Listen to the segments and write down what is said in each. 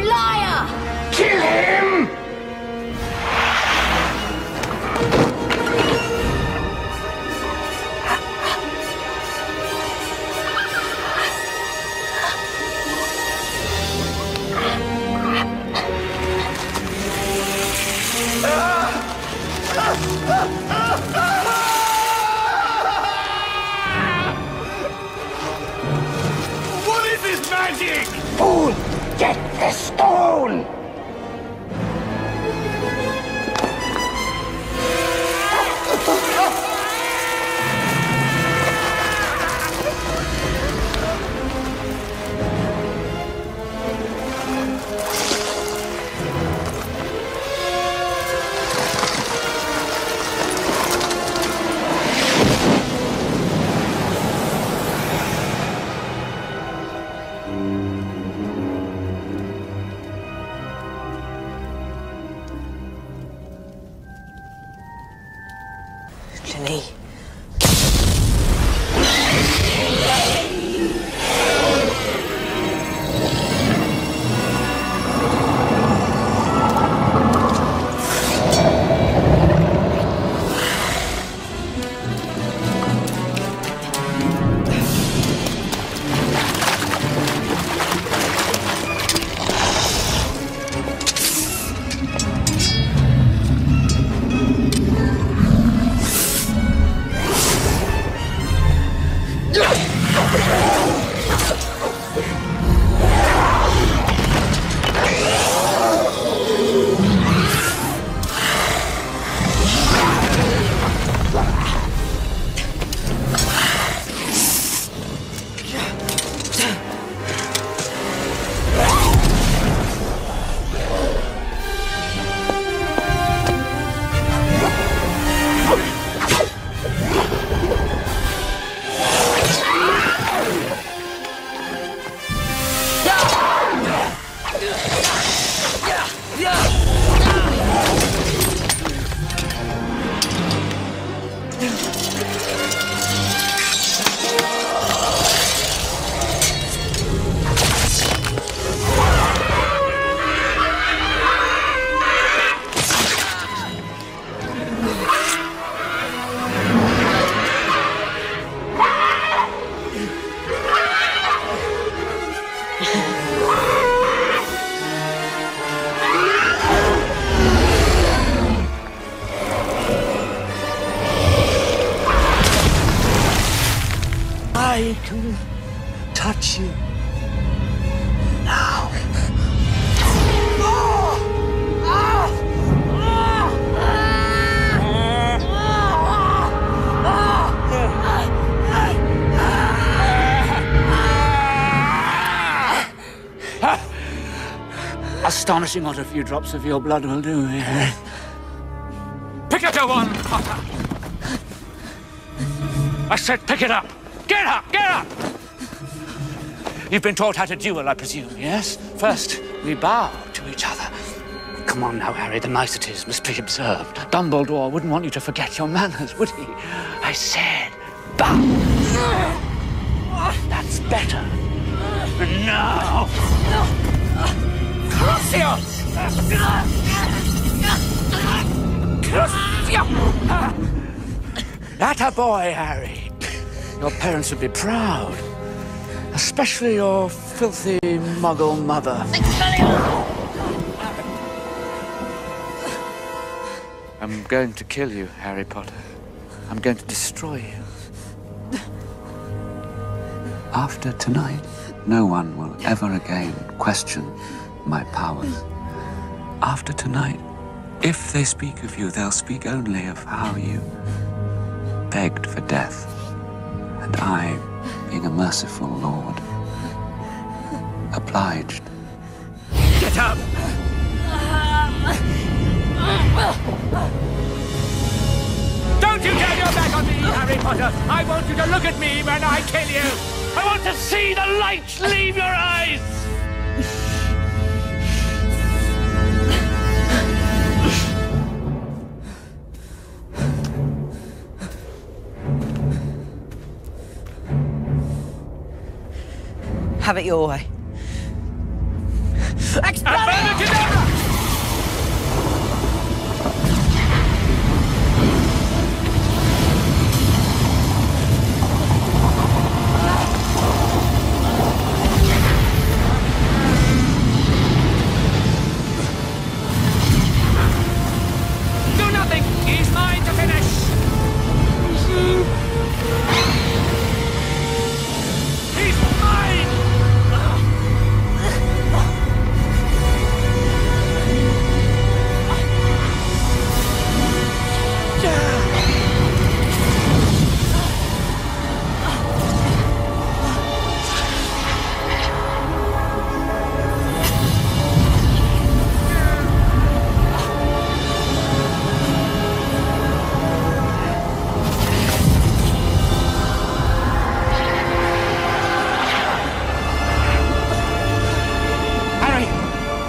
Liar! Kill him! What is this magic? Fool! Get the stone! Ginny. I can touch you now. Astonishing what a few drops of your blood will do. Pick up your wand, Potter! I said pick it up! Get up! Get up! You've been taught how to duel, I presume, yes? First, we bow to each other. Come on now, Harry, the niceties must be observed. Dumbledore wouldn't want you to forget your manners, would he? I said, bow! That's better. And now... Crucio! Atta boy, Harry. Your parents would be proud. Especially your filthy muggle mother. I'm going to kill you, Harry Potter. I'm going to destroy you. After tonight, no one will ever again question my powers. After tonight, if they speak of you, they'll speak only of how you begged for death. And I, being a merciful lord, obliged. Get up! Don't you turn your back on me, Harry Potter! I want you to look at me when I kill you! I want to see the light leave your eyes! Have it your way. Expelliarmus!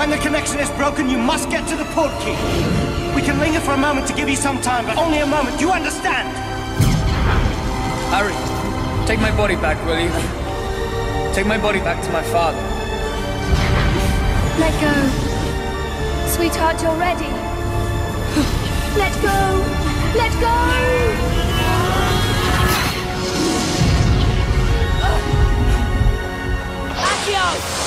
When the connection is broken, you must get to the port key. We can linger for a moment to give you some time, but only a moment. Do you understand? Harry, take my body back, will you? Take my body back to my father. Let go. Sweetheart, you're ready. Let go. Let go. Accio!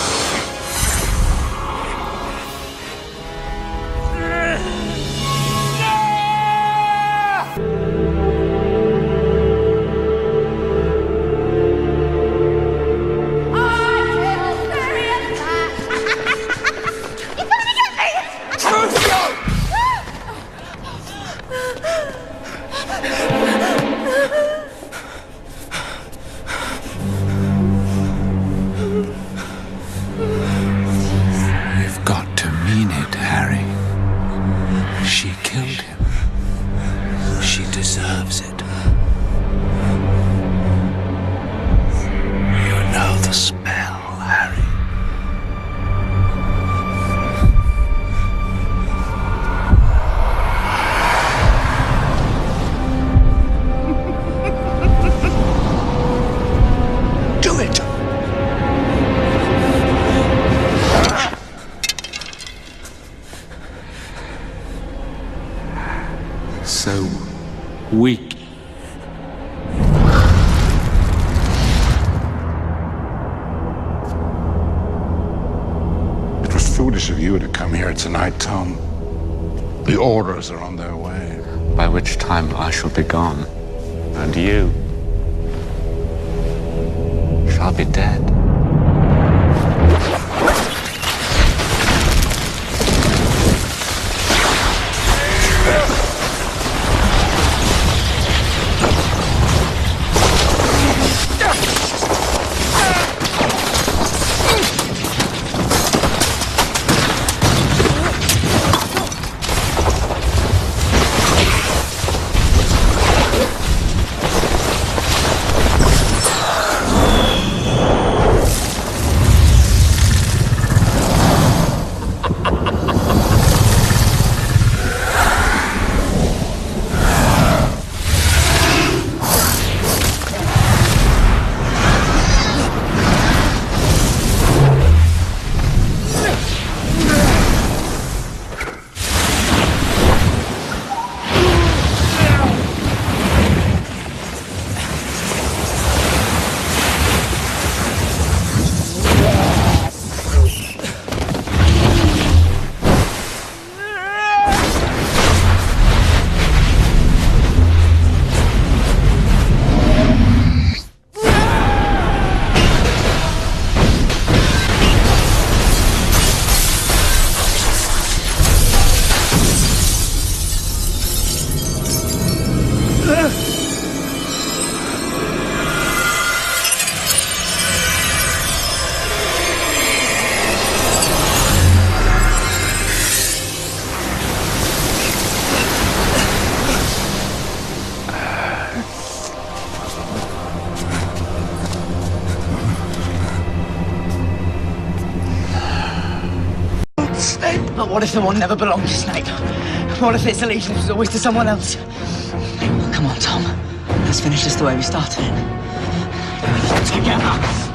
You've got to mean it, Harry. She killed him. She deserves it. You know the spell, Harry. Do it! So weak. It was foolish of you to come here tonight, Tom. The orders are on their way. By which time I shall be gone. And you shall be dead. But what if the one never belonged to Snape? What if its allegiance was always to someone else? Come on, Tom. Let's finish this the way we started it. Together.